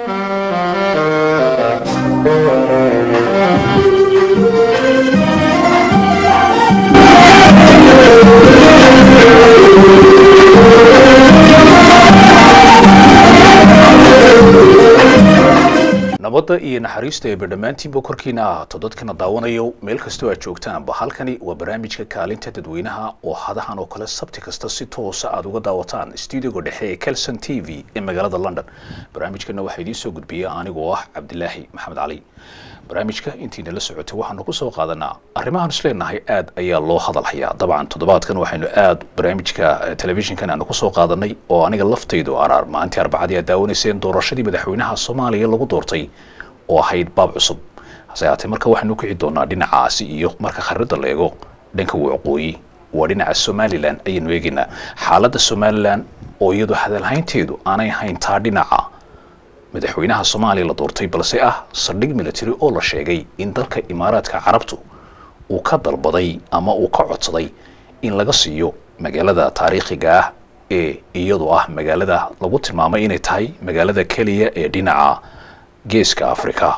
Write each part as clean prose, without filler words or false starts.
nabadda iyo naxariista ee badhamaantiinba korkiina ahaato dadkana daawanayo meel kastoo aad joogtaanba halkani waa barnaamijka kaalinta dadweynaha oo hadahan oo kale sabti kasta si toosa aad uga daawataan stuudiyoga dhexe ee Kelson TV ee magaalada London. barnaamijkana waxaa idiin soo gudbiya anigoo ah Cabdilaahi Maxamed Cali. barnaamijka intiina la socotay waxaanu ku soo qaadanaa arrimahan isleenahay aad ayaa loo hadalhayaa. dabcan toddobaadkan waxaynu aad barnaamijka telefishinkan aanu ku soo qaadanay oo aniga laftaydu maalintii Arbacadii aad daawanayseen doorashadii madaxweynaha Soomaaliya lagu doortay oo ahayd baab cusub. hase ahaatee marka waxaanu kici doonaa dhinacaasi iyo marka khariidada la eego dhanka waqooyi waa dhinaca Somaliland ayaynu eegaynaa. xaaladda Somaliland oo iyadu hadalhaynteedu aanay ahayn taa dhinaca madaxweynaha Soomaaliya la doortay balse ah saldhig military oo la sheegay in dalka Imaaraadka Carabtu uu ka dalbaday ama uu ka codsaday in laga siiyo magaalada taariikhiga ah ee iyadu ah magaalada lagu tilmaamay inay tahay magaalada kaliya ee dhinaca geeska Afrika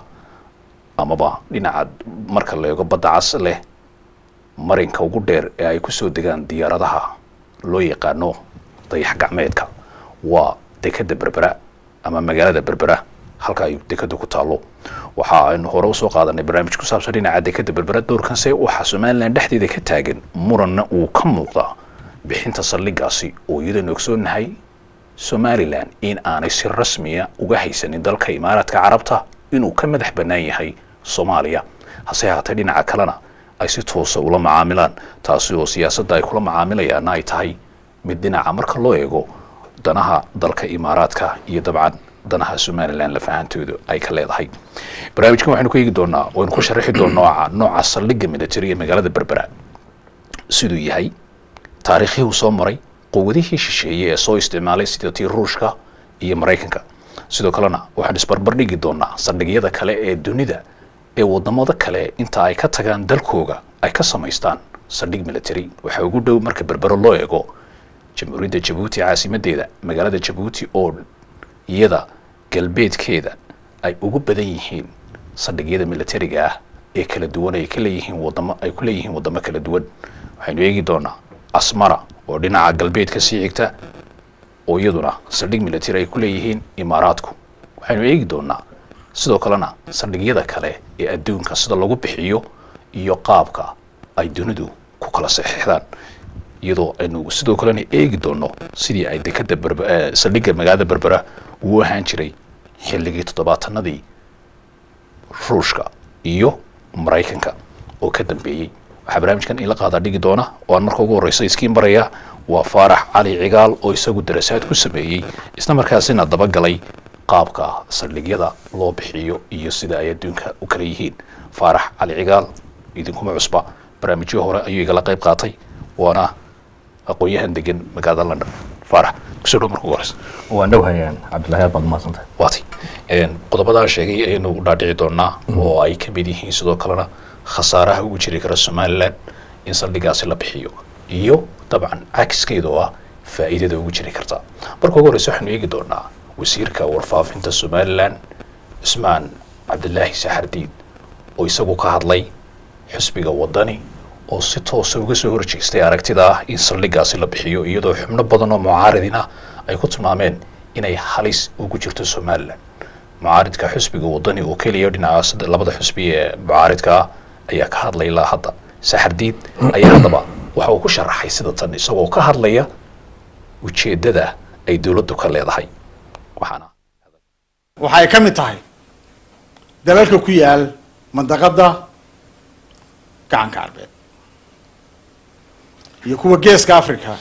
amaba dhinaca marka la eego badda cas leh marinka ugu dheer ee ay ku soo degaan diyaaradaha loo yaqaano dayax gacmeedka waa dekada Berbera ama magaalada Berbera halka ay dekadu ku taalo. waxa aynu hore u soo qaadanay barnaamij ku saabsan dhinaca dekada Berbera doorkan say waxa Somaliland dhexdeeda ka taagan muranna uu ka muuqda bixinta saldhigaasi oo iyadoo ogsoonahay Somaliland in aanay si rasmi ah uga haysanin dalka Imaaraadka Carabta inuu ka madax banaan yahay Soomaaliya. hase ahaatee dhinaca kalena ay si toos ah ula macaamilaan taasi oo siyaasadda ay kula macaamilayaan ay tahay mid dhinaca marka loo eego danaha dalka Imaaraadka iyo dabcan danaha Somaliland la fahanteedu ay ka leedahay. barnaamijkan waxaanu ku eegi doonaa oo ku sharaxi doonaa nooca saldhigga military ee magaalada Berbera sidoo yahay taariikhii uu soo maray quwadihii shisheeye ee soo isticmaalay sida tii Ruushka iyo Mareykanka. sidoo kalena waxaan isbarbar dhigi doonaa saldhigyada kale ee dunida ee wadamada kale inta ay ka tagaan dalkooga ay ka samaystaan saldhig military. waxa ugu dhow marka Berbera loo eego jamhuuriyadda Djibouti caasimadeeda magaalada Djibouti oo iyada galbeedkeeda ay ugu badan yihiin saldhigyada militariga ah ee kala duwan ay kala yihiin wadamo kala duwan. waxaynu eegi doonaa Asmara oo dhinaca galbeedka sii xigta oo iyaduna saldhig military ay ku leeyihiin Imaaraadku. waxaynu eegi doonaa sidoo kalena saldhigyada kale ee adduunka sida lagu bixiyo iyo qaabka ay dunidu ku kala saxiixdaan iyadoo aynu sidoo kalena eegi doono sidii ay dekada saldhigga magaalada Berbera uu ahaan jiray xilligii 70-nadii Ruushka iyo Mareykanka oo ka dambeeyay. waxaa barnaamijkan ila qaada dhigi doona oo aan marka ugu horeysa iskiin baraya waa Faarax Cali Cigaal oo isagu daraasad ku sameeyay isla markaasina daba galay qaabka saldhigyada loo bixiyo iyo sida ay adduunka u kala yihiin. Faarax Cali Cigaal idinkuma cusba barnaamijyo hore ayuu igala qayb qaatay waana aqoonyahan degan magaalada London. Faarax kusoo markuu horeysa waan dhawayaan Cabdilaahi baad maasantay waati qodobada sheegay inuu dhaadhici doonaa oo ay ka mid yihiin sidoo kalena khasaaraha ugu jiri kara Somaliland in saldhigaasi la bixiyo iyo dabcan cagsigeeda oo faa'iidada ugu jiri karta. marka ugu horeysa waxaanu eegi doonaa wasiirka warfaafinta Somaliland Ismaan Cabdilaahi Saxardiin oo isagu ka hadlay xisbiga wadani oo si toos ah uga soo horjeestay aragtida in saldhigaasi la bixiyo iyadoo xubno badan oo mucaaridina ay ku tilmaameen inay halis ugu jirto Somaliland. mucaaridka xisbiga wadani oo kaliya dhinaca labada xisbi ee mucaaridka ayaa ka hadlay ilaa hadda. Saxardiin ayaa hadaba waxa uu ku sharaxay sida tan isagoo ka hadlaya ujeedada ay dawladdu ka leedahay. waxay ka mid tahay dalalka ku yaal mandaqada gacanka Carbeed iyo kuwa geeska Afrika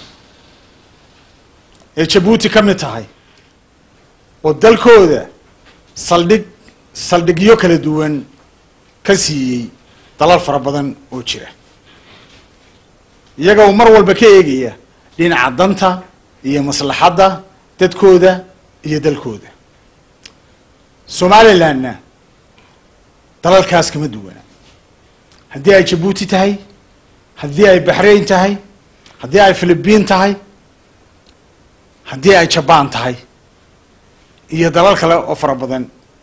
ee Djibouti ka mid tahay oo dalkooda saldhigyo kala duwan ka siiyay dalal fara badan oo jira iyaga oo mar walba ka eegaya dhinaca danta iyo maslaxadda dadkooda iyo dalkooda. Somalilandna dalalkaas kama duwana haddii ay Djibouti tahay haddii ay Bahrain tahay haddii ay Philippines tahay haddii ay Japan tahay iyo dalal kale oo fara badan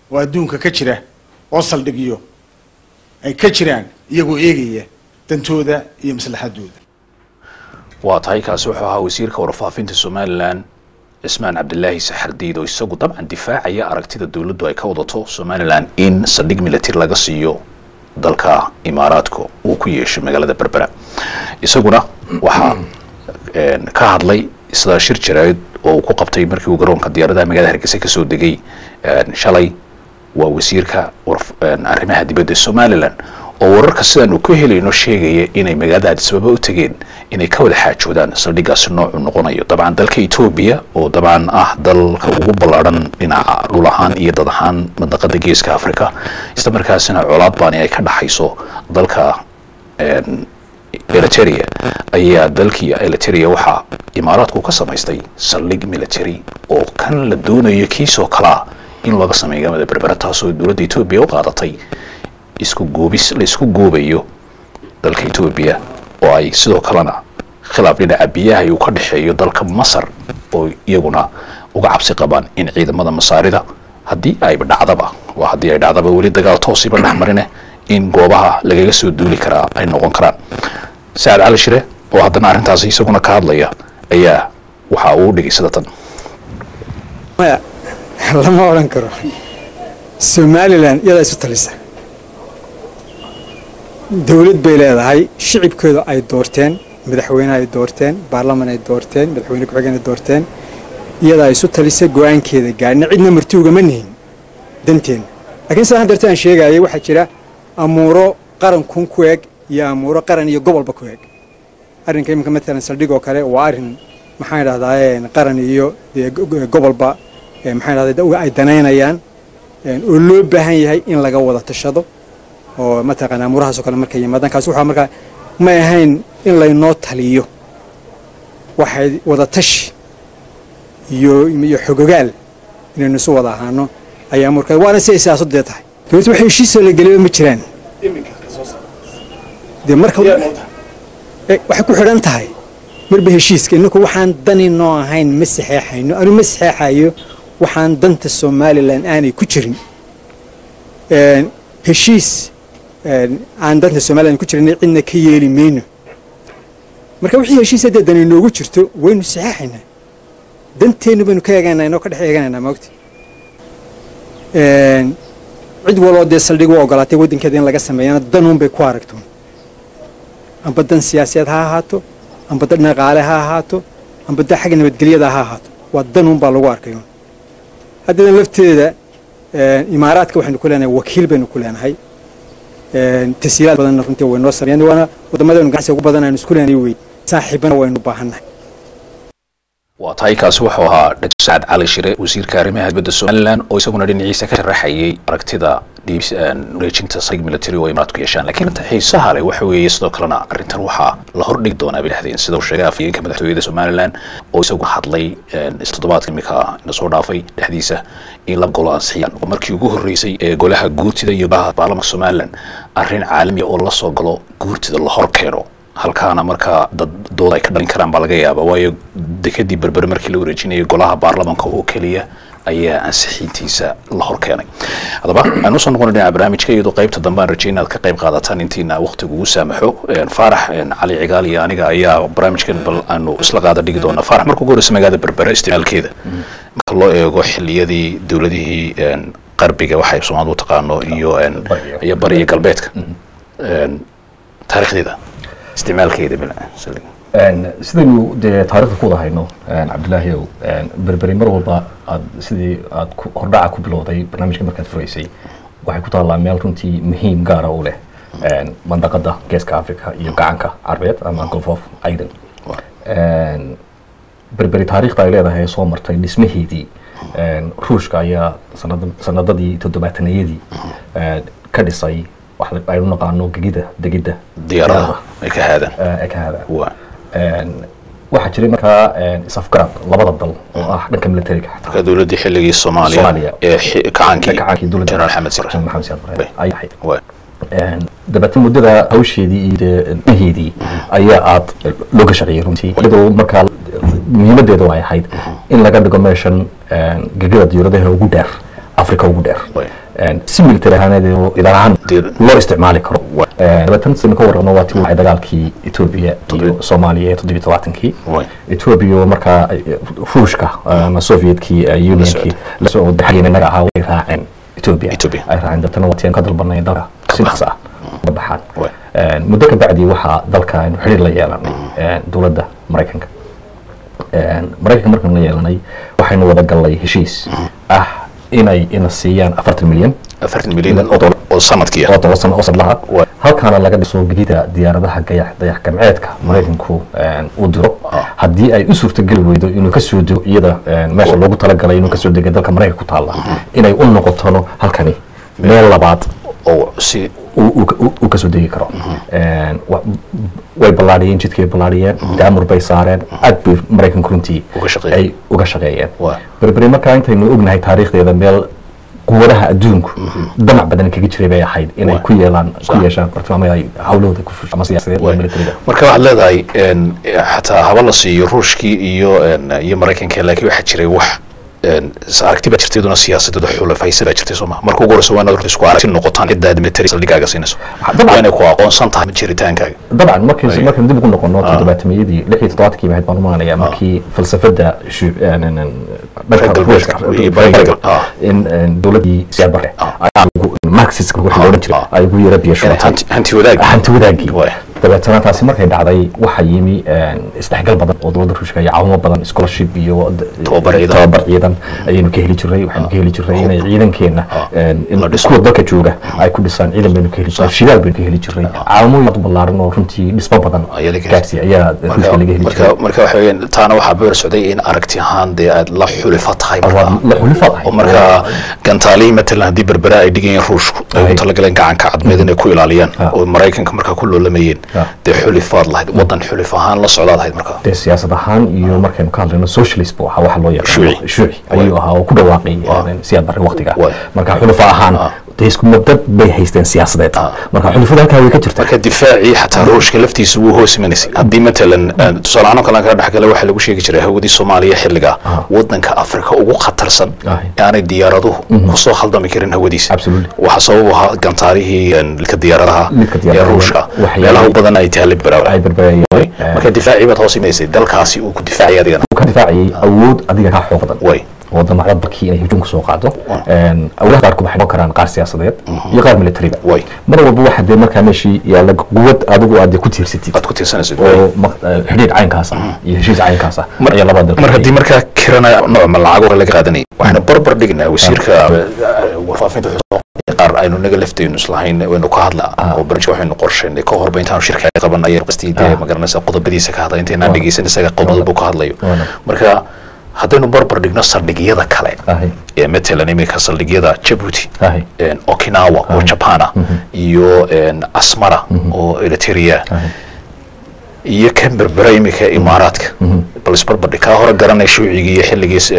oo adduunka ka jira oo saldhigyo ay ka jiraan iyagoo eegaya dantooda iyo maslaxadooda. waa tahay kaasi wuxuu ahaa wasiirka warfaafinta Somaliland Ismaan Cabdilaahi Saxardiid oo isagu dabcan difaacaya aragtida dawladdu ay ka wadato Somaliland in saldhig military laga siiyo dalka Imaaraadka uu ku yeesho magaalada Berbera. isaguna waxa ka hadlay isla shir jirayd oo ku qabtay markii uu garoonka diyaaradaha magaalada Hargeysa ka soo degay shalay waa wasiirka arrimaha dibadda Somaliland oo wararka sidaan uu ku helayno sheegaya inay magaalada Addis Ababa u tageen inay ka wada xaajoodaan saldhigaas nooc noqonayo dabcan dalka Ethiopia oo dabcan dalka ugu ballaaran dhinaca dhul ahaan iyo dad ahaan mandaqada Geeska Afrika isla markaasina colaad baan ay ka dhaxayso dalka Eritrea ayaa dalkii Eritrea waxa Imaaraadku ka samaystay saldhig military oo kan la doonayo kiisoo kala in laga sameeyo magaalada Berbera taasoo dawladda Ethiopia u qaadatay isku goobayo dalka Ethiopia oo ay sidoo kalena khilaaf dhinaca biyaha uu ka dhaxeeyo dalka Masar oo iyaguna uga cabsi qabaan in ciidamada Masaarida haddii ay dhacdaba wali dagaal toosiba dhaxmarine in goobaha lagaga soo duuli karaa ay noqon karaan. Saad Cali Shire oo haddana arrintaas isaguna ka hadlaya ayaa waxa uu dhigay sida tan. lama oran karo Somaliland iyada isu talisa dawlad bay leedahay shicibkooda ay doorteen madaxweyne ay doorteen baarlamaan ay doorteen madaxweyne ku xigeen ay doorteen iyada isu talisa go'aankeeda gaarna cidna marti uga manihin danteen laakiin sahan dartaan sheegayay waxa jira amuuro qaran ku eeg iyo amuuro qaran iyo gobolba ku eeg arrinka imika mesela saldhigoo kale waa arrin maxaan idhahdaa qaran iyo gobolba maxaan idhahdaa ay danaynayaan oo loo baahan yahay in laga wada tashado oo mataqaana amuurahaas oo kale markay yimaadaan kaas waxa markaa ma ahayn in laynoo taliyo waxay wada tashi iyo xogogaal inaynu isu wada ahaano ayaa markaa waana si siyaasadda tahay dawladdu waxay heshiis la galay ma jiraan marka waxay ku xidhan tahay marba heshiiska inagu waxaan dani noo ahayn ma saxeexayno anu ma saxeexayo waxaan danta Somaliland aanay ku jirin heshiis aan danta Somaliland ku jirin cidna ka yeeli mayno marka wixii heshiisada dani noogu jirto waynu saxeexaynaa danteenu baynu ka eegaynaa inoo ka dhex eegaynaa maogti cid waloo dee saldhig u ogolaatay waddankeeda in laga sameeyana danuun bay ku aragto amba dan siyaasadeed ha ahaato amba dan dhaqaale ha ahaato amba dan xagga nabadgelyada ha ahaato waa danuun baa lagu arkayo haddana lafteeda Imaaraadka waxaynu ku leenahay wakiil baynu ku leenahay tasiilaad badan runtii way noo sameeyeen waana wadamadeenu ganacsiga ugu badan aynu isku leenahay way saaxiibana waynu baahannahay. waa tahay kaasi wuxuu ahaa Dr. Saad Cali Shire wasiirka arrimaha dibadda Somaliland oo isaguna dhinaciisa ka sharaxayay aragtida wareejinta saldhig military oo Imaaraadku yeeshaan laakiin inta xiisaha leh waxa weeye sidoo kalena arrintan waxaa la hordhigi doonaa bilahdeen sida uu sheegay afhayeenka madaxtooyada Somaliland oo isagu hadlay istoddobaadkii imika soo dhaafay dhexdiisa in la golo ansixiyaan markii ugu horeysay ee golaha guurtida iyo baarlamaanka Somaliland arrin caalami oo la soo galo guurtida la hor keeno halkaana marka dad dood ay ka dhalin karaan baa laga yaabaa waayo dekadii Berbera markii la wareejinayay golaha baarlamaanka oo kaliya ayaa ansixintiisa la hor keenay. hadaba aanu soo noqon dhinaca barnaamijka iyadoo qaybta dambe aan rajaynaa inaad ka qayb qaadataan intiina waqtigu u saamaxo. Faarax Cali Cigaal iyo aniga ayaa barnaamijkan bal aanu isla qaada dhigi doonaa. Faarax markuu ugu horreysay magaalada Berbera isticmaalkeeda marka loo eego xilliyadii dawladihii qarbiga waxay Soomaalidu taqaano iyo bariga galbeedka taariikhdeeda isticmaalkeeda sidaynu dee taariikhda ku wada hayno Cabdilaahi oo Berberi mar walba sidii aad hordhaca ku bilowday barnaamijka markaad furaysay waxay ku taallaa meel runtii muhiim gaara u leh mandaqada Geeska Afrika iyo gacanka Carbeed ama Gulf of Aden. Berberi taariikhda ay leedahay soo martay dhismaheedii Ruushka ayaa sanadadii 70-yadii ka dhisay wax ay u naqaano degida diyaaradaha ay ka haadaan waxaa jiray markaa isafgarad labada dal oo ah dhanka militariga ka dawladda xilligii Soomaaliya ee kacaankii dawladda General Maxamed Siyaad Barre dabeetana muddada hawsheedii iyo dhaheedii ayaa aad looga shaqeeyay runtii iyadoo markaa muhiimadeedu ay ahayd in laga dhigo meeshan gegada diyaaradaha ugu dheer africa ugu dheer si military ahaaneed oo idaan loo isticmaali karo dabatan sida ka warqabno waa tii dagaalkii Ethiopia iyo Soomaaliya 17kii Ethiopia marka Ruushka ama Soviyetkii Unionkii la soo dhaxayna naga ahaa way raaceen Ethiopia ay raaceen dabtan waa tii ka dalbanay dalka si dhaqso ah baxaan muddo ka bacdi waxa dalka inuu xiriir la yeelanay dawladda Mareykanka markan la yeelanay waxaynu wada galay heshiis inay siiyaan 40 milyan oo sanadkii oo sanadlaha halkaana laga dhiso gidida diyaaradaha dayax gamceedka Mareykanku uu diro haddii ay u suurtagal weydo inuu ka soo dego iyada meesha loogu talagalay inuu ka soo dego dalka Mareykanka ku taala inay u noqoto halkani meel labaad oo si uu ka soo degi karo way balaadiyeen jidkii balaadiyeen daamur bay saareen aad bay Mareykanku runtii ay uga shaqeeyeen berberi markaa intaynu ognahay taariikhdeeda meel quwadaha adduunku damac badan kaga jiray bay ahayd inay ku yeeshaan bartilmaameed ay hawlahooda ku fusho ama siyaasadeed waa militariga marka waxaad leedahay xataa haba la siiyo Ruushkii iyo Mareykanka laakiin waxa jiray wax aragtiba jirteeduna siyaasadda xulafaysiga jirtay Soomaa marka ugu horeysa waa inaad isku aragti noqotaan cidda military saldigaaga siinayso dabcan ku aqoonsan tahay jiritaankaaga dabcan marka dib ugu noqono 7-meeyadii 67kii waxay barnaamijka markii falsafada in dawladii siyaasadda Marxist waxa loo jiray ay ugu yara biyashootay hanti wadaagii dabeetana taasi markay dhacday waxa yimi isdhexgal badan oo dawladda Ruushka iyo caawimo badan scholarship iyo tababar ciidan ayaynu ka heli jiray waxaanu ka heli jiray inay ciidankeena in kuwa dalka jooga ay ku dhisaan ciidan baynu ka heli jiray shidaal baynu ka heli jiray caawimo ballaaran oo runtii dhismo badan gaarsi ayaa Ruushka laga heli jiray marka waxa weeyaan taana waxa beer socday in aragti ahaan aad la xulifatahay oo marka gantaali matalan hadii berbera ay dhigeen Ruushku ay talagaleen gacanka cadmeed inay ku ilaaliyaan oo Mareykanka marka ku loolamayeen xulifaad lahayd wadan xulif ahaan la socdaad ahayd marka siyaasad ahaan iyo markaynu ka hadlayno socialist waxa loo yaqaan shuuci ayuu ahaa oo ku dhawaaqay siyaad bari waqtiga marka xulif ahaan isku mudad bay haysteen siyaasadeed marka xulifada halka way ka jirtaa marka difaaci xataa Ruushka laftiisu wuu hoos imanayay hadii matalan tusaalahaan kala ka dhaxgalay waxa lagu sheegi jiray hawadii Soomaaliya xilliga wadanka Afrika ugu khatarsan yaani diyaaraduhu ku soo khaldami karin hawadiisa waxa sabab ah gantaarihii ka diyaaradaha ee Ruushka meelaha badan ay tahay berberaya marka difaaci baad hoos imaysay dalkaasi uu ku difaacay adigana ka difaacay awood adiga ka xoog badan wadamada dalkii inay hujum soo qaado awlaad qaar ku baxay karaan qaar siyaasadeed iyo qaar military mar walba waxa de markaa meeshii yaala quwad adigu aad ku tiirsatid aad ku tiirsanaysid oo xidhiidh caynkaas iyo heshiis caynkaas ayaa labada mar hadii markaa kirana nooc ma lacag laga qaadanay waxaana barbar dhignaa wasiirka warfaafinta qaar aynu naga laftaynu islahayn waynu ka hadlaa oo barnaamijka waxaynu qorsheynay ka hor intaan shirka qabanay qastiidee magaranaysa qodobadiisa ka hadlay intaan dhageysan isaga qodobada ka hadlayo marka haddaynu barbar dhigno saldhigyada kale ee matalan imika saldhigyada Djibouti Okinawa oo Japan iyo Asmara oo Eritrea iyo kan berbera imika Imaaraadka bal isbarbar dhig ka hor garanay shuuciga iyo xilligiis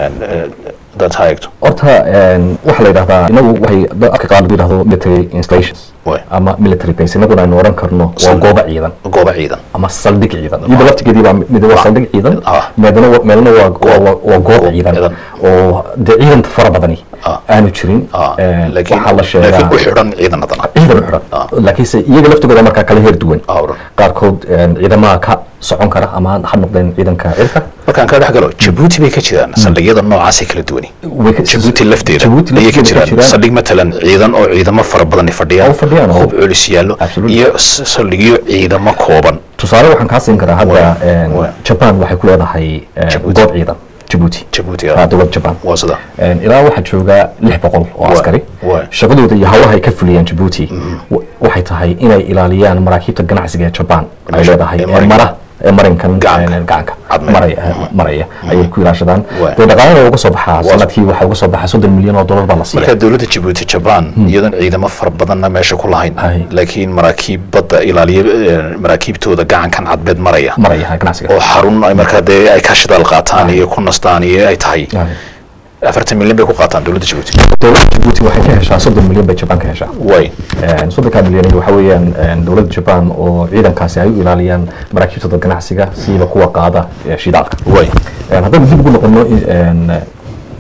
dad haysto horta waxa la yiraahdaa inagu waxay dadka qaar yiraahdo military installations ama military base inaguna aynu oran karno waa goobo ciidan ama saldhig ciidan iyo laftigeedii baa mid waa saldhig ciidan meelna waa goob ciidan oo ciidan fara badani aanu jirin waxa la sheegaa laakiin u xiran ciidanadana laakiinse iyaga laftigooda markaa kala heer duwan qaarkood ciidamada ka socon kara ama ha noqdeen ciidanka cirka markaan ka dhaxgalo Djibouti bay ka jiraan saldhigyada noocaas kala duwan Djibouti lafteeda ayay ka jiraan saldhig matalan ciidan oo ciidamo fara badan fadhiyaan hub culus yaalo iyo saldhigyo ciidamo kooban tusaale waxaan ka siin karaa hadda Japan waxay ku leedahay goob ciidan Djibouti dowlad Japan wasada ilaa waxa jooga 600 oo askari shaqadooda iyo hawlaha ay ka fuliyaan Djibouti waxay tahay inay ilaaliyaan maraakiibta ganacsiga ee Japan ay leedahay marinkan gacanka maraya ayay ku ilaashadaan dhaqaalaha uga soo baxaa sanadkii waxa uga soo baxaa $30 milyan oo baa la siiyay marka dawladda Djibouti Japan iyadan ciidamo fara badan meesha ku lahayn laakiin maraakiib badda ilaaliya maraakiibtooda gacankan cadbeed maraya ganacsiga oo xarun ay markaa ay ka shidaal qaataan iyo ku nastaan iyo ay tahay 40 milyan bay ku qaataan dawladda Djibouti waxay ka heshaa 30 milyan bay Japan ka heshaa way 30 milyan waxa weeyaan dawladda Japan oo ciidankaasi ay u ilaaliyaan maraakiibta ganacsiga sida kuwa qaada shidaalka way haddaba dib ugu noqono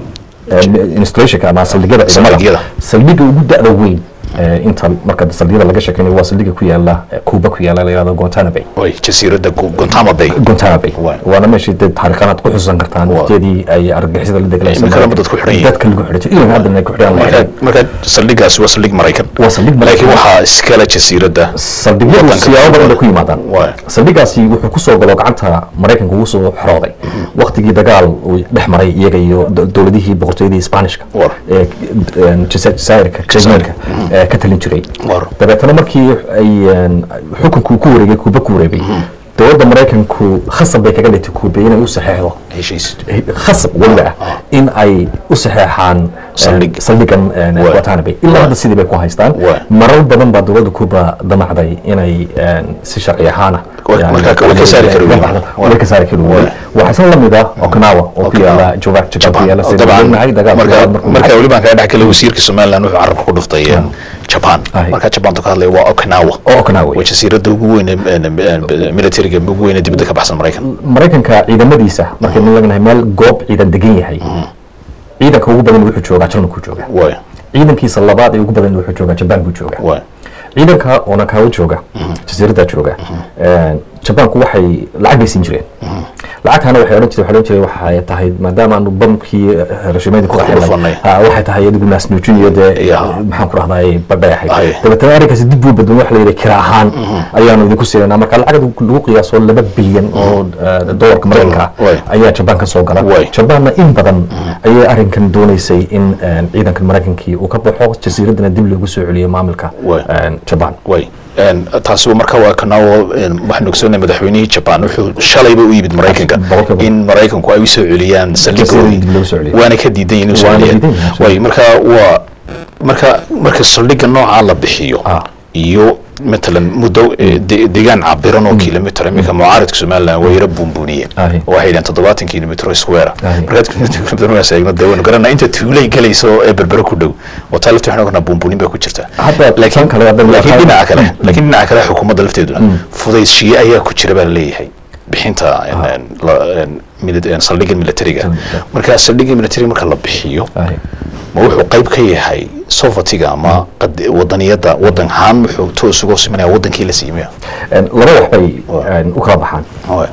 installation ama saldhigyada ciidamada saldhiga ugu da'da weyn inta marka saldhigyada laga sheekaynayo waa saldhiga ku yaala Cuba ku yaala la yiraahdo Guantanamo Bay jasiiradda Guantanamo Bay waana meeshii dad taariikhaad ku xusan kartaan waqtiyadii ay argagixisada la dagaalamay dadka lagu xidhay ilaa hadda ay ku xidhaan marka saldhigaas waa saldhig Mareykan laakiin waxa iskala jasiiradda saldhigyadu siyaabo badan ku yimaadaan saldhigaasi wuxuu ku soo galo gacanta Mareykanka ugu soo xorooday waqtigii dagaal uu dhex maray iyaga iyo dawladihii boqortooyadii Isbaanishka ee Jazaa'irka ka talin jiray dabeetana markii ay xukunku ku wareegay Cuba ku wareegay dowladda Mareykanku khasab bay kaga dhigtay Cuba inay u saxeexdo heshiis khasab wala in ay u saxeexaan saldhigan Guantanamo Bay ilaa hadda sidii bay ku haystaan marar badan baa dowladda Cuba damacday inay si sharci ahaan marka ka saari karo waxaa la mid ah Okinawa oo ku yaala Japan yaala marka wali baan ka dhax kale wasiirka Soomaaliland wuxuu carabka ku dhuftay Japan marka Japan ka hadlay waa Okinawa waa jasiiradda ugu weyn militariga ugu weyn dibadda ka baxsan Mareykanka ciidamadiisa marka laga meel goob ciidan degan yahay ciidanka ugu badan wuxuu joogaa China ku joogaa ciidankiisa labaad ee ugu badan wuxuu joogaa Japan ku joogaa ciidanka oo ka jooga jasiiradda jooga Japanku waxay lacag baysan jireen lacagtana waxay oran jireen waxay tahay maadaama aanu bamkii rashimeedii ku xirnay waxay tahay adigu naas nuujinayde maxaan ku raahday badhayahay dabeetana arrinkaasi dib u bedelo wax la yiraahdo kira ahaan ayaanu idinku siinaa marka lacag lagu qiyaaso 2 bilyan oo dollarka Mareykanka ayaa Japan ka soo gala Japanna in badan ayay arrinkan doonaysay in ciidanka Mareykanka uu ka baxo jasiiradana dib loogu soo celiyo maamulka Japan taasi marka waa Okinawa waxaan ogsoonay madaxweynihii Japan wuxuu shalayba u yimid Mareykanka in Mareykanku ay soo celiyaan saldhigoodii waana ka diidan inuu soo celiyaan marka saldhiga nooca la bixiyo iyo مثلا مدو ديجان عبران أو كيلومتر أمريكا معارض كسمال ويربون بنية واحد أنت ضباطين كيلومتر سكوير بركات كيلومتر سايق ندون قرنا أنت تولي كلي سو بربركو دو وطالت إحنا كنا بونبونين بكوتشرتا لكن نأكله حكومة دلفت دونا فضي شيء أيه كوتشربا اللي هي بحينتا يعني صليق الميلتريجا مركز صليق الميلتري مركز الله بحيو ما هو قيب كي هاي صوفتيجا ما قد وطنية وطن هام توس وقص منها وطن كيل سيميا. لما وحبي أكرا بحان.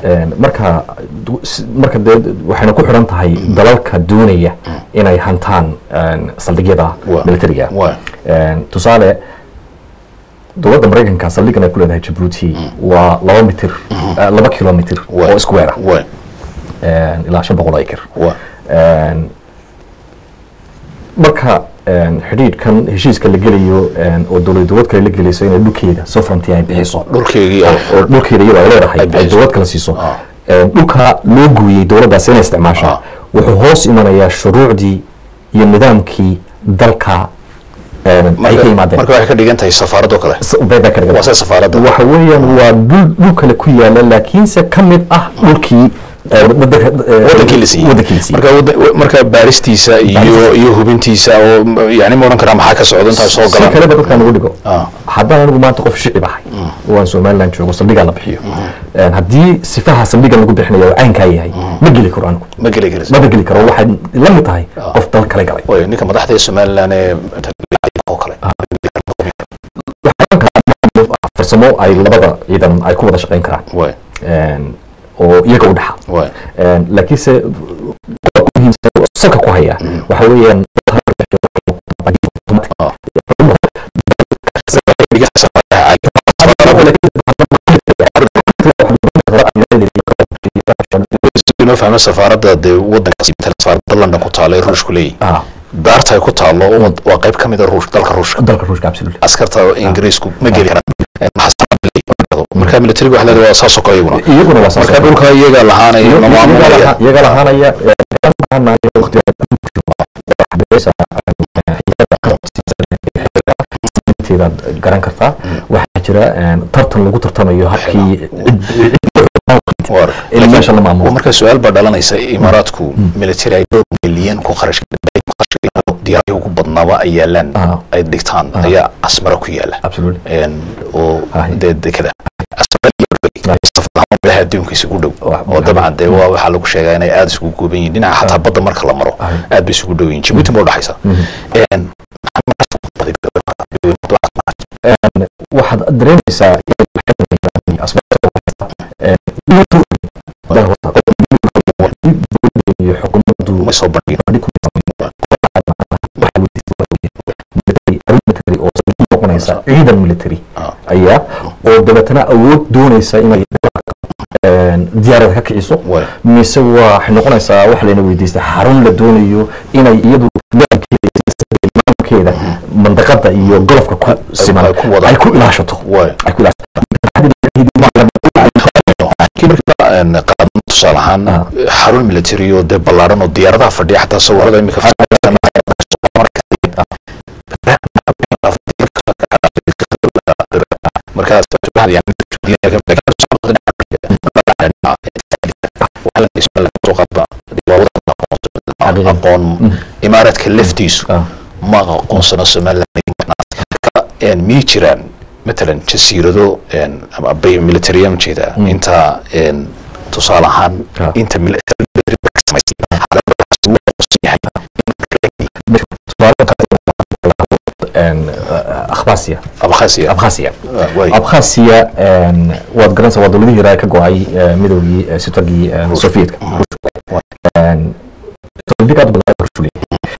مركز وحنا كل حرنت هاي دلالك الدنيا إن أي هنتان صليجا ميلتريجا. تصالح دولة أمريكا كان صليجا نقول إنها جبروتي ولو متر 2 كيلومتر وسكوير. إلى 10 أيكر. marka xiriir kan heshiiska la geliyo oo dawlad kale la geliyo in dhulkeeda sovereignty ay bixiso dhulkeeda iyadoo ay leedahay ay dawlad kale siiso dhulka loo gooyay dawladdaas inay isticmaasho wuxuu hoos imanayaa shuruucdii iyo nidaamkii dalka ay ka yimaadeen marka waxay ka dhigan tahay safaarad oo kale waa safaarad waxa weeyaan waa dhul kale ku yaala laakiinse ka mid ah dhulkii marka baaristiisa iyo hubintiisa oo yani ma oran karaa maxaa ka socda inta soo galaan kale dadkan ugu dhigo haddana anigu maanta qof shicib ahay waan Soomaaliland joogo saldhiga la bixiyo haddii sifaha saldhiga lagu bixinayo caynka yahay ma geli karo anigu ma geli karo waxay la mid tahay qof dal kale galay way ninka madaxda Soomaaliland ee oo kale farsamo ay labada ciidan ay ku wada shaqeyn karaan way oo iyaga u dhaxa laakiinse salka ku haya waxa weeyaan inuu fahmo safaaradda waddanka safaaradda London ku taalo Ruushku leeyahay daarta ay ku taalo waa qayb ka mid ah dalka Ruushka absolutely askarta Ingiriisku ma geli karaan marka military waxa la waa saaso ka iyaguna waa saaso marka dhulka iyaga lahaanaya iyaga lahaanaya garan kartaa waxa jira tartan lagu tartamayo habkii meesha la maamulo marka su'aal baa dhalanaysa imaaraadku military ay milyan ku kharash diyaaryo ugu badnaaba ay yaalaan ay dhigtaan ayaa asmara ku yaala oo dekada quwadaha adduunka isugu dhow oo dabcan dee waxaa lagu sheegaa inay aada isugu kooban yihiin dhinaca xataa badda marka la maro aad bay isugu dhow yihiin Djibouti ma udhaxaysa waxaad dareemaysaa iyo xukuumaddu ma soo bandhigin oo noqonaysa ciidan military ayaa oo dabeetana awood doonaysa inay diyaarad ka kiciso mise waxay noqonaysaa wax layna weydiistay xarun la doonayo inay iyadu keeda mandaqada iyo golofka ku siman ay ku ilaashato tusaale ahaan xarun military oo dee ballaaran oo diyaaradaha fadhiya xataa sawirada imika markaas aqoon imaaraadka laftiisu ma aqoonsano Somaliland miyay jiraan مثلا جزيرة أما بي ميليتريام جدا أنت تصال عن أنت ميليتري أبخاسيا وادقرنسا ودولدي رايكا غواي ميدوغي سوتاغي سوفيت تولبيكا دو برشولي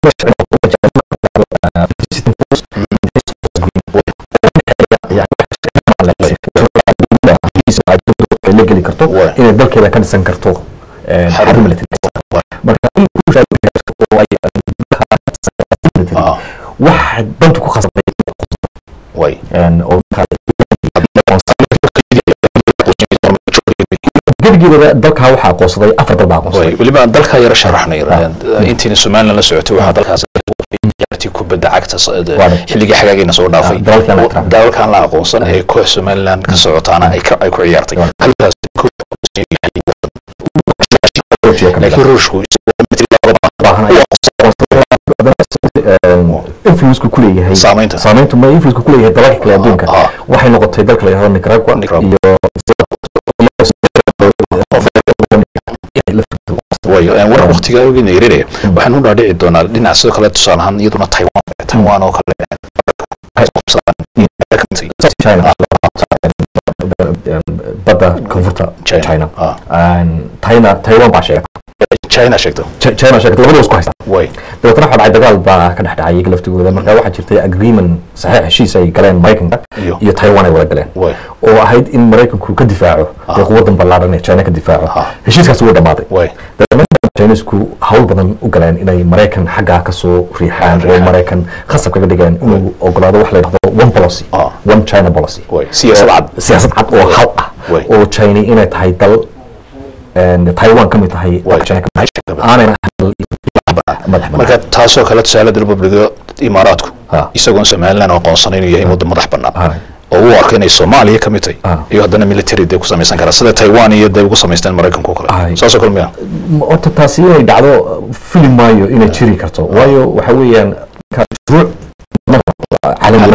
لقلي كرتو إن الدل كذا كان سن كرتو حرب ملتي مركب كل شيء واحد بنتك خاصة واي أو جد دلك هاو حق قصدي أفضل بعض واي واللي بقى دلك هاي رشرحنا أنت نسمان لنا سعتي واحد دلك يرتي كوب دعكت حلقي حقاقينا سو دافي دالك كان لا aqoonsan ee koox Somaliland ka socotaana ay ku ciyaartay halkaas laakiin ruushku influence ku leeyahay saameynta ma influence ku leeyahay dalalka kale adduunka waxay noqotay dalka la yiraahdo Nicaragua iyo war waqtiga ugu neerayay waxaan u dhaadhici doonaa dhinaca sidoo kale tusaale ahaan iyaduna Taiwan oo kale China bada koonfurta China Taiwan baa sheegay China sheegto labadaba isku haysta way dabeetana waxa dhacay dagaal baa ka dhexdhacay iyaga laftigooda marka waxaa jirtay agreement saxiix heshiis ay galeen Mareykanka iyo Taiwan ay wada galeen oo ahayd in Mareykanku ka difaaco quwadan ballaaran ee China ka difaaco heshiiskaas wuu dhamaaday Chinesku hawl badan u galeen inay Mareykan xagga ka soo riixaan oo Mareykan khasab kaga dhigeen inuu ogolaado wax la yiraahdo one policy one China policy siyaasad cad oo hal ah oo China inay tahay dal Taiwan ka mid tahay China aanay marka taasoo kale tusaale dalbabliga Imaaraadku isagoon Somaliland aqoonsan inuu yahay waddan madax bannaan oo uu arkay inay Soomaaliya ka mid tahay iyo haddana military day ku samaysan kara sida Taiwan iyo day ugu samaystaan Mareykanku kale saasoo kale miya horta taasi inay dhacdo film maayo inay jiri karto waayo waxa weeyaan caalami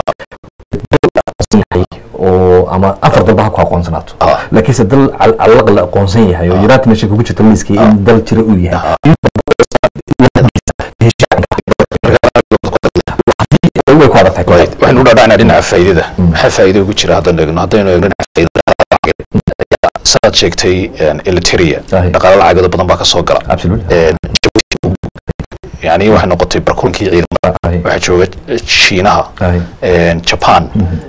oo ama afar dalba ku aqoonsanaato laakiin se dal calaq la aqoonsan yahay oo United Nations ku jirta liiskii in dal jira uu yahay waxaan u dhaadhacnaa dhinaca faa'iidada maxaa faa'iido ugu jira haddaynu eegno dhinaca faa'iidada saad sheegtay Eritrea dhaqaale lacagada badan baa ka soo gala يعني واحد نقطة بركون كي عيد واحد شو شينها جابان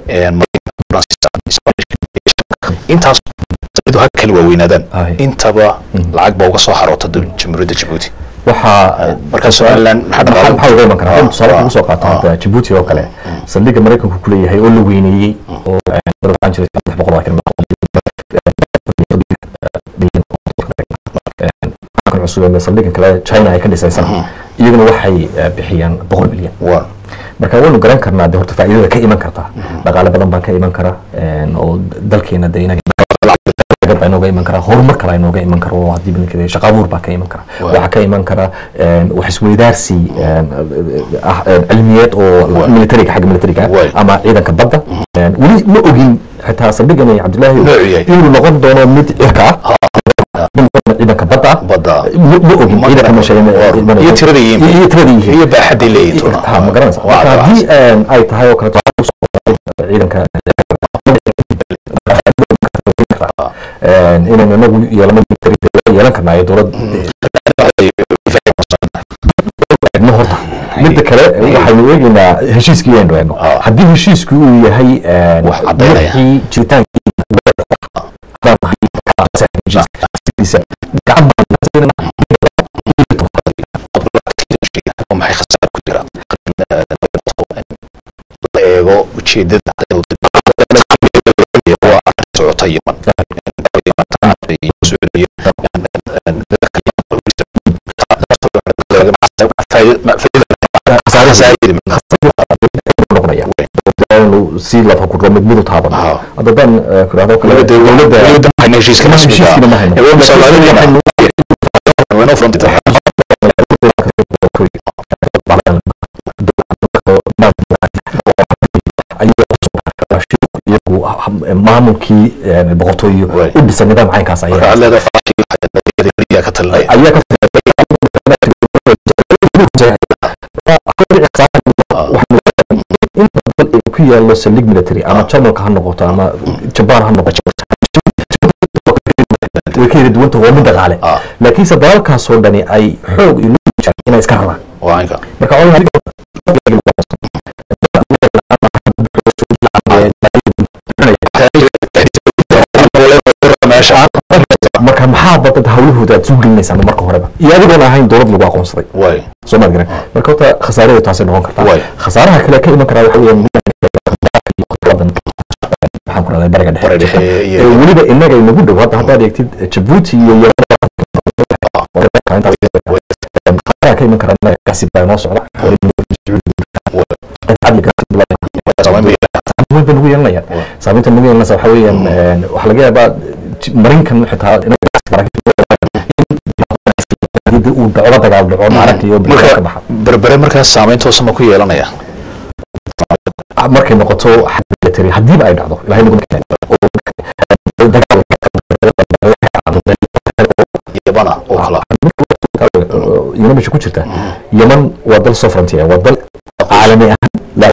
انت تريد هكذا وينادن انت با العقب وقصة حروت جمهورية جيبوتي waxaa markaas Somaliland maxaa uga iman karaa tusaale ku soo qaata Djibouti oo kale saldhigga Mareykanku ku leeyahay oo la weyneeyay oo waxaan jiray 300 cusub saldhigga kale China ay ka dhisaysan iyaguna waxay bixiyaan 100 milyan marka waynu garan karnaa de horta faa'iidada ka iman karta dhaqaale badan baa ka iman kara oo dalkeena de inaga inooga iman kara horumar kale inooga iman karo haddii badankeeda shaqo abuur baa ka iman kara waxaa ka iman kara wax isweydaarsi cilmiyeed oo militariga xagga militariga ama ciidanka badda weli ma ogin حتى صدقني عبد الله إنه نقد دونا ميت إركع إذا كبدا مو إذا كم شيء يتردي هي بأحد اللي ها ما قرنس هذه أي تهاي وكرت إذا كان إننا نقول يلا يلا كنا يدور النهضة مدة كلا وحنو إننا هشيس كيان إنه حدي هشيس كيو هي وحي جتان قاعد وما يخسر كثيرا إيجو وشيدة طيبا سيلا فكر لما تبدو تابع هذا بان كرادو كلا ولد نجيس كنا ما هو مسألة وين فهمت ما ممكن بغطوي وبس النظام عين كاس عين على هذا فاكي كتل أيها كي الله سلك ملتري أما شامل كهان نقطة أما جبار هان نقطة وكيد دوّنت هو من دغالة لكن سدال كاسول بني أي حوق ينوج هنا إسكارنا وعنك بكأول هذي marka maxaa badad hawlahooda aad suulinaysaa marka horeba iyadoo ahayn dawlad lagu aqoonsaday way Soomaaliya marka taa khasaarada taas noqon kartaa khasaaraha kale ka iman kara waxa weeyaan waxaan ku raadinaa bariga dhexe waliba inaga inagu dhow hadda eegtid Djibouti iyo ka iman kara kasi baa noo socda وين بنقول لنا يعني سامينت النبي الناس وحويا وحلاقيها بعد مرينكن حتى ودعوة قاعد دعوة معركة يوم بربرة مركز سامينت وصل مكوي يلا نيا مركز نقطة حد تري حدي بقى يدعو لا هي نقول كذا يبانا وخلا يوم مش كوتشته يمن ودل صفرنتي ودل عالمي لا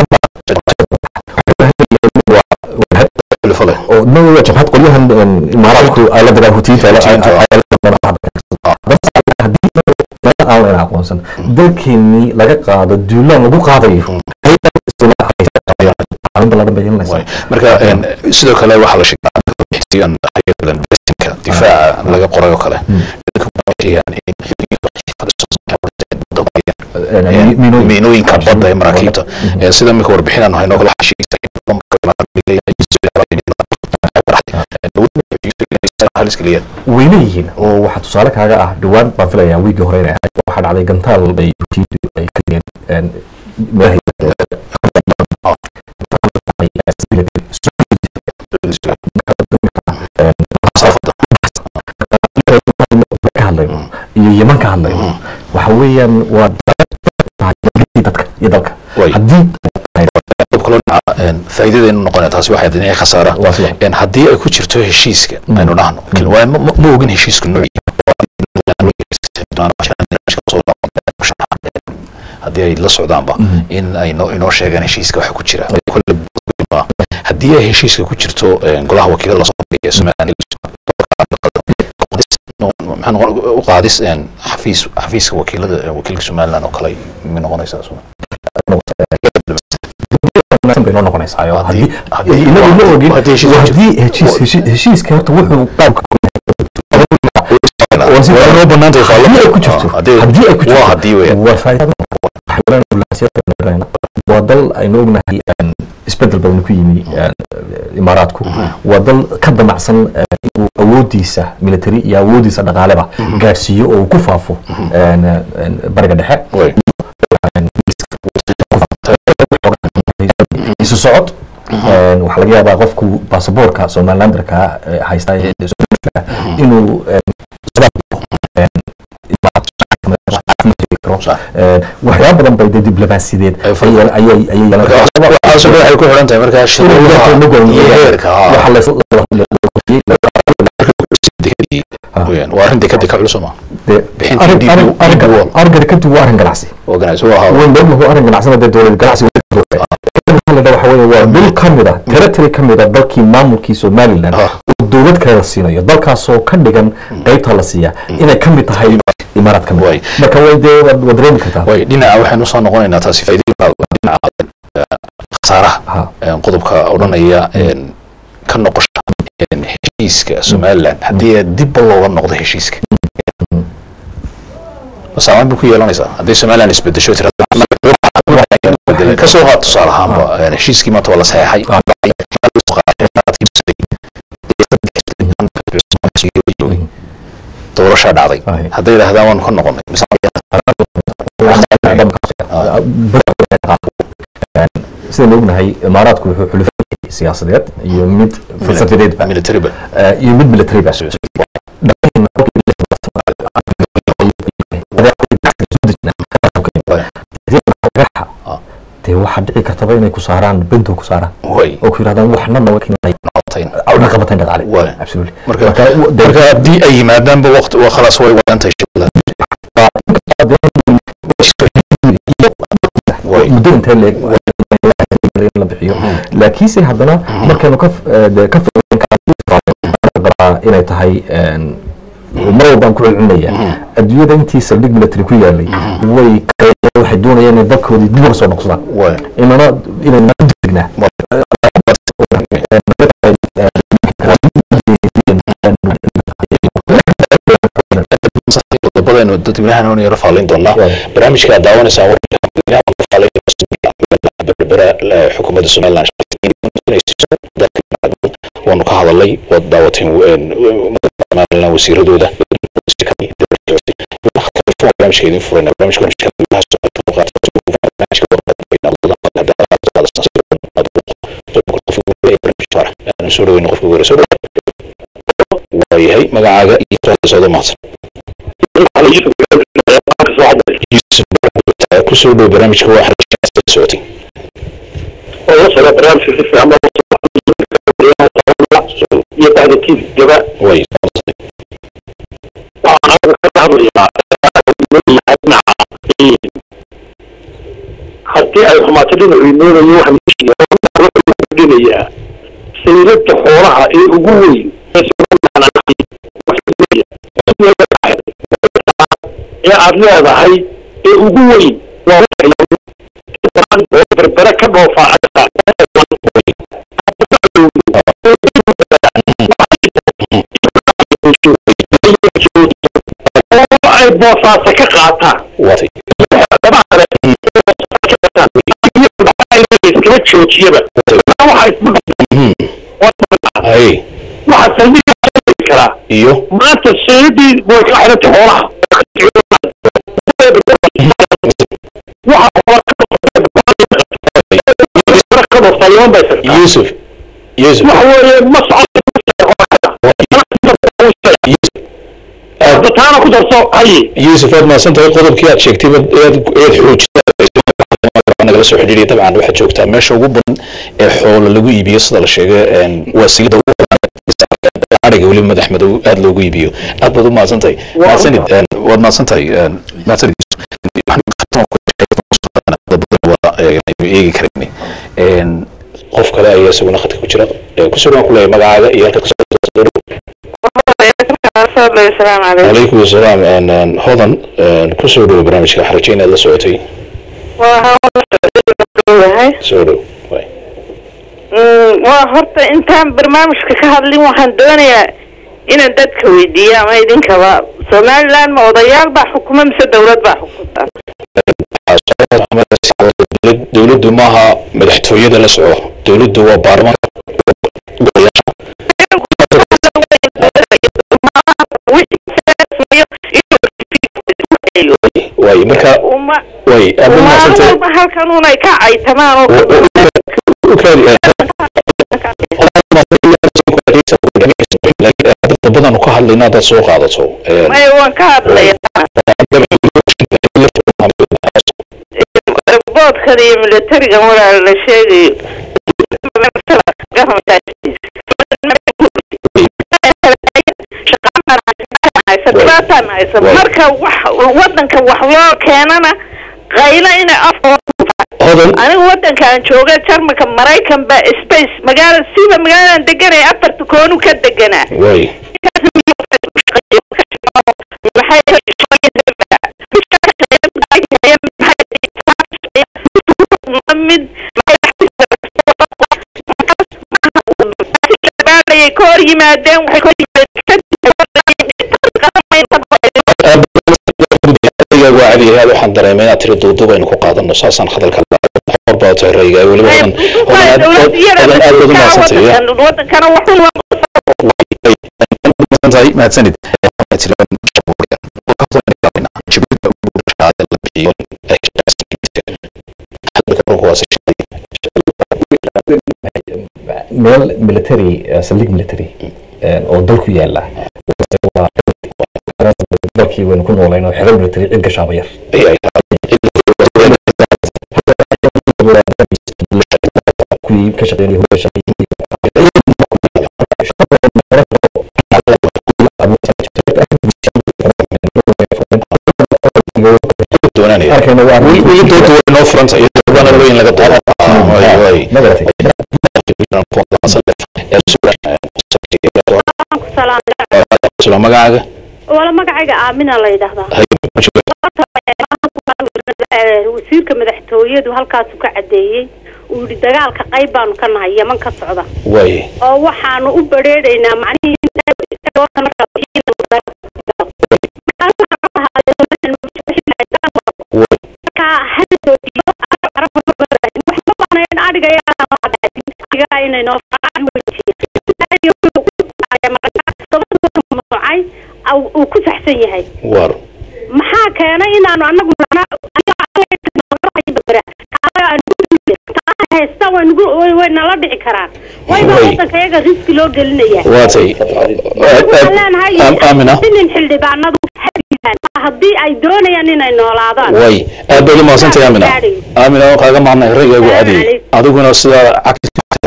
نو جبهات كلها الإمارات على درجة هوتيت على بس أنا أقول دلكني لقى قاعد الدولار مو قاضي مركا سيدو كلا وحلا شيء ان حياه دفاع لقى قريه كلا يعني مينوين كبدا مراكيبته سيدا ميكو وربحين انه هينو كلا حشي ويليين وواحد تصالك هذا دوان بافليا ويجي هرينا واحد على جنتال بيجي كلين ما هي يمن كهالله وحويا يدك حديد فائدة إنه نقول تاسي واحد إنه خسارة يعني حدي أكو شرطه هشيسك إنه نحن كل واحد مو جن هشيسك النوعي هدي لا سودان با إن إنه شيء جن هشيسك وحكو شرا كل هدي هشيسك كو شرطه قلها وكيل الله صبي اسمه محن وقادس يعني حفيز وكيل سومالنا وكلاي من نقول يساسون بينو نقنيس ايو هدي هشيس كانت وحو قابك وسي لو بنانت خالو هدي كنت هدي وفايده حولنا السياسه ودل اي نوغنا isbedel badan ku yimi imaaraadku wadal ka damacsan awoodiisa military iyo awoodiisa dhaqaaleba gaarsiyo oo ku faafo bariga dhexe isu socod waxa laga yaabaa qofku baasaboorka Somalilanderka haysta inuu karo waxyaabo badan bay diblomaasiyadeed ayay waxay ku xiran tahay markaa waa arrin dekada ka culus ma arrin dekadu waa arrin ganacsi weyn arrin ganacsi dowlad ganacsi waxa weeye waa dul kamida territory kamida dalkii maamulkii Somaliland dowlad kale siinayo dalkaasoo ka dhigan qaybta la siiya inay kamid tahay imaaraad kamid marka way dareemi kartaa way dhinaca waxaynu soo noqonaynaa taasi faa'iidada dhinaca khasaaraha qodobka odhanaya ka noqosha heshiiska Somaliland haddii dib looga noqdo heshiiska saameyn ku yeelanaysa haddii Somaliland isbedesho ka soo qaad tusaale ahaan heshiiskii maanta waa la saxeexay doorasha dhacday hadday yiraahdaan waan ka noqonay sidaan ognahay imaaraadku wuxuu xulufay siyaasadeed iyo mid falsafadeed military iyo mid military waxaa dhici kartaba inay ku saaraan bento ku saaraan oo ku yiraahdaan waxna qabateen dhaqaale marka haddii ay yimaadaanba waqti waa khalaas way wadantahay muddo intee leeg la bixiyo laakiinse haddana markaynu ka inay tahay mar walbaan ku celcelinaya adduunyada intii saldhig military ku yaalay waxay doonayaan inay dalkoodii dib uga soo noqdaan inayna degnaa qodobadaynu dadweynahan oon yara faalayn doonaa barnaamijka daawanaysaa xukuumadda Somaliland waanu ka hadalay wad daawateen wasiiradooda barnaamijka idin furayna soo dhaweyna qofka weerarso waayahay magacaaga iyo soo maadsan ku soo dhow barnaamijka waa xarajada socotay oo soo barnaamijka si fiican iyo tahdid jaba way haddii ay xumaatadina iimoonayo waxaan dhinayaa sayladda xoolaha ee ugu weyn ee aad leedahay ee ugu weyn waa berbere ka dhoofa ay boosaasa ka qaataan iskama joojiyaba waxaa saldhiga karaa iyo maanta sayladii way ka xirantay xoolaha يوسف يوسف هذا ما سنت قدر كيات شيء كتير حوج أنا جالس أحجري طبعا واحد شو كتاب ماشي وجبن الحول اللي جوي بيصل على شيء وسيلة عارق ولي مد أحمد وقاد لو جوي بيو أبغى ما سنتي ما سنت وما سنتي ما سنت كريمي qof kale ayaa isaguna khadka ku jira ku soo ku leeyahay magacaaga iyo halka ku soo alaykum asalaam aan hodan ku soo dhaw barnaamijka xarajeyna la socotay soo dhaw waa horta intaan barnaamijka ka hadlin waxaan doonayaa inaan dadka weydiiyo ama idinkaba Somaliland ma odayaal baa xukuma mise dawlad baa xukunta dawladdu maaha madaxtooyada la soco dawladdu waa baarlamaanka way marka way abuna santay halkan una ka caytamaan oo badan ka hadlayna dad soo qaadato ay waan ka hadlayaa daaroodkada iyo militariga walaal la sheegayo dhibaataan haysa marka wadanka wax loo keenana qayla inay anigu wadankaan jooga jarmalka maraykan baa space magaaladan deganay afarta koonu ka deganaa ka hor yimaadeen وعلي هذا حن دريمين أتري دوبا إنكو قادنا أساسا خذ حربة تهريجا ولي بدن الوطن كان وحول ما تسند ميل ميليتري سليك ميليتري أو دولكو يلا dalkii waynu ku noolayno xeer military cid ka shaabayar kuwii ka shaqeynayay magacaaga wala magacayga aamina la yiraahdaa wasiirka madaxtooyadu halkaas ka cadeeyay uu yiri dagaalka qayb baanu ka nahay Yemen ka socda oo waxaanu u bareereynaa macnaheedu أو كل حسين هاي. وار. محاك أنا إن أنا استوى نقول وين نلعب كران. وين ما كيجا ريسك لو قلنا يا. واتي. آمنة. إن نحل بعنا هدي أيدون يعني نولادان. وي. أبدي ما صنت يا آمنة. آمنة وقاعد معنا الرجال أبو عدي. أدوكنا صار عكس.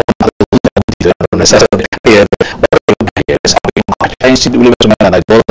سيد ولي بسمعنا دولة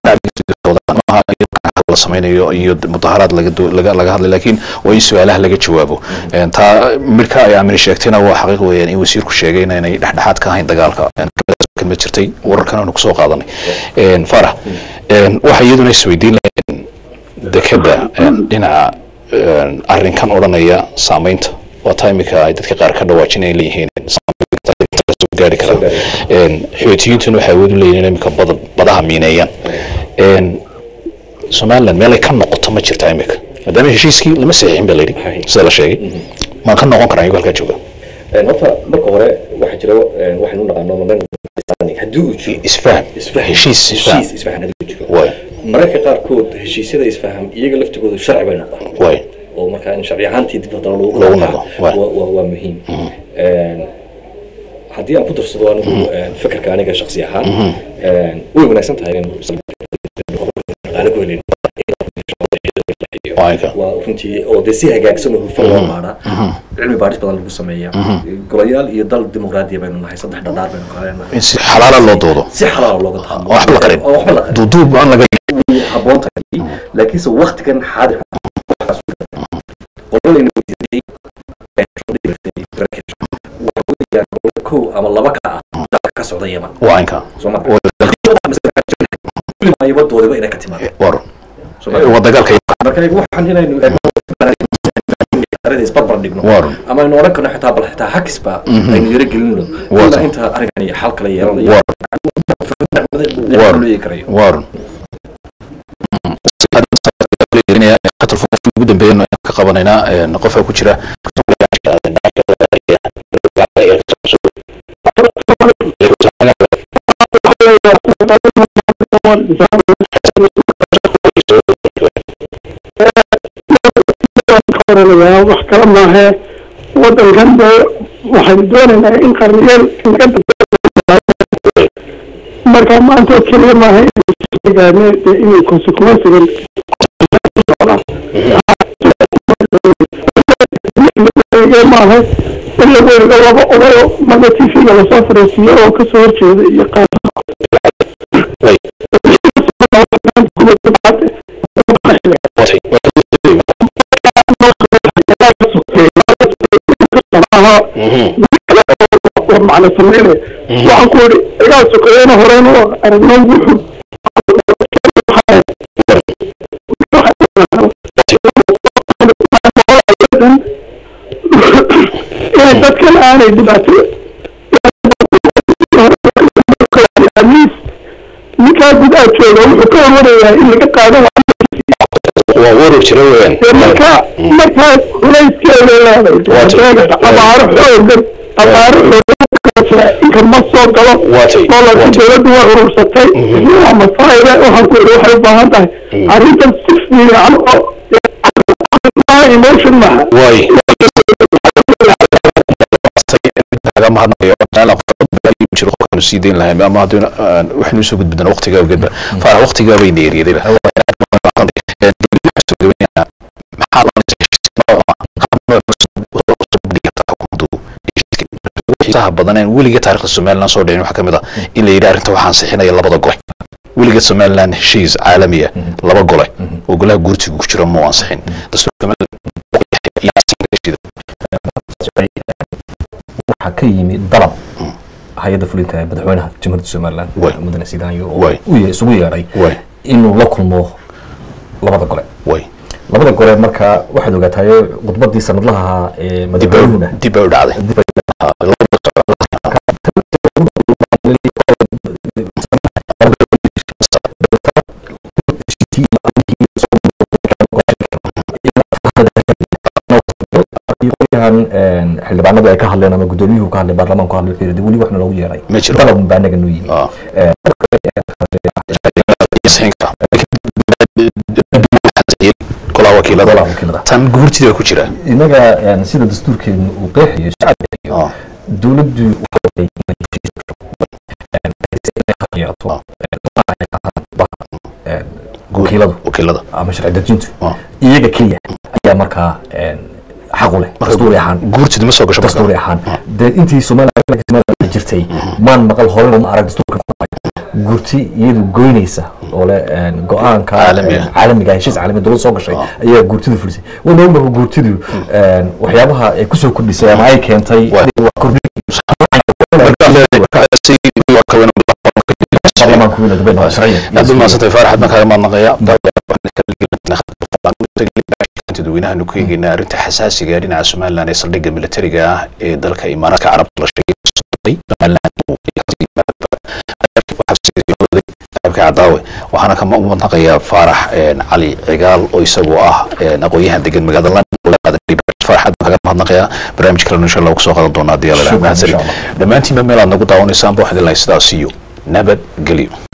la sameeyo iyo mudaharaad laga hadlay laakiin way su'aalaha laga jawaabo inta marka ay aamin sheegtayna waa xaqiiq weeyaan in wasiirku sheegay inay dhexdhexaad ka ahayn dagaalka ma jirtay wararkan aanu ku soo qaadanay farax waxa iyaduna isweydiin lahayn dekada dhinaca arrinkan oranaya saameynta waa taymika ay dadka qaar ka dhawaajinay leeyihiin gaari kara xootiyintu waxay wada leeyihiin imika badaha miineeyaan Somaliland meel ay ka noqoto ma jirto imika maadaama heshiiskii lama saxiixin baa leeyahay sida la sheegay ma ka noqon karaan halka jooga horta marka hore waxa jira waxaan u naqaano madan haduu isfaham heshiis isfaham way mararka qaar kood heshiisyada isfaham iyaga laftigooda sharci bay noqdaan way oo marka in sharci ahaantii dib loo noqdo waa muhiim haddii aan ku darsado anigu fikirka aniga shakhsi ahaan way wanaagsan tahay in runtii oo de si hagaagsan oo hufan loo baara cilmi baaris badan lagu sameeyaa golayaal iyo dal dimuqraadiya baynu nahay saddex dhadhaar baynu qaleenahay si xalaal loo doodo si xalaal looga taamo wax la qarin duuduub aan laga haboon tahay laakiin soo waqtigan xaadir qodolayna ko ama laba ka socda Yemen waanka ma yabadooda inay ka timaado war wadagaalka marka waxaan inaynu arrin isbarbar dhigno ama inuu oran karno xitaa hakisba aynu yara gelino ilaa inta arrinkan iyo xal kala yeelanayo war qatar ugu dambeeyna ka qabanayna qofka ku jira wax kala maahe wadankan waxaynu doonaynaa in qarniyeel marka maanta keliya maaha inay consequensigan weeriga laba odayo marka TV-ga lasoo fariisiyo oo ka soo horjeeda iyo qaar macna sameeyay waxaan ku yiri igaa sokoyna horeyna aragno wuxuu dadkan aanay dhibaato ninkaa gudaha jooga wuxuu ka warwarayaa in laga qaado waa warar jira weeyaan markaa culayskeeda leedahay abaaro xoogan inka ma soo galo doolarka dowladdu waa urursatay waa masaayida waxaan ku yidhi waxay u baahan tahay arrintan si fiican oo emotion maha سيدين لها ما هذون وإحنا نسوق بدنا وقت جاو جدا فوقت جاو ينير يدير صاحب بدنا ولي جت تاريخ السومالنا صورين وحكمنا إلا إذا أنت وحنصحنا يلا بدأ قوي ولي جت السومالنا شيز عالمية لبا قوي وقولها قرتي وكشرا مو أنصحين بس كمان حكيمي ضرب hay-adda fulinta madaxweynaha jamhuuriyadda Soomaaliland mudane Sidaanyo oo isugu yeeray inuu la kulmo labada gole marka waxaad ogaatay khudbadii sanadlaha ahaa ee madaxweynaha dib u dhacday xildhibaanadu ay ka hadleen ama gudoomiyuhu ka hadlay baarlamaanku ka hadlay fiirada wali waxna loogu yeeray dalab baa naga noo yimi kala wakiilada tan guurtida ku jira inaga sida dastuurkeenu uu qeexayo shacabka dawladdu waxay wakiilada ama sharci dejintu iyaga kaliya ayaa markaa حقوله دستوري أحان قرت دمسوا قشبة دستوري أحان ده أنتي سومالي جرتي ما نقل هورن أراد دستور قرتي يدو قوينيسا ولا قوان عالمي قاعد شيء عالمي دول صوغ شيء أيه قرتي دو فلسي ونوم به قرتي دو وحيابها كسر كل شيء معي كان تاي برلمان كوينة دبنا شرعية قبل ما ستفارح حد ما كان ما نقيا dadweynaha nu keegina arinta xasaasiga ah dhinaca Soomaaliland ee saldhigga militariga ah ee dalka Imaaraadka Carabta la sheegay waxaana ka muuqanaya Faarax Cali Cigaal oo isagu ah aqoonyahan degan magaalada London farxad kaga mahadnaqaya barnaamij kale insha Allah ku soo qaadan doona diyaar la dhamaantiin meel aad nagu daawanaysaan boo xidilay sidaas iyo nabad galiyo